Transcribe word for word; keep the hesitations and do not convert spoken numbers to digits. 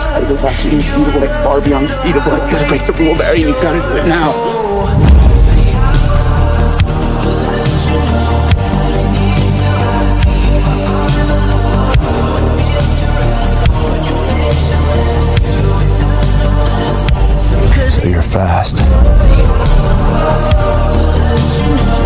just gotta go faster than the speed of light, far beyond the speed of light. Gotta break the rule, Barry, and you gotta do it now. So you're fast.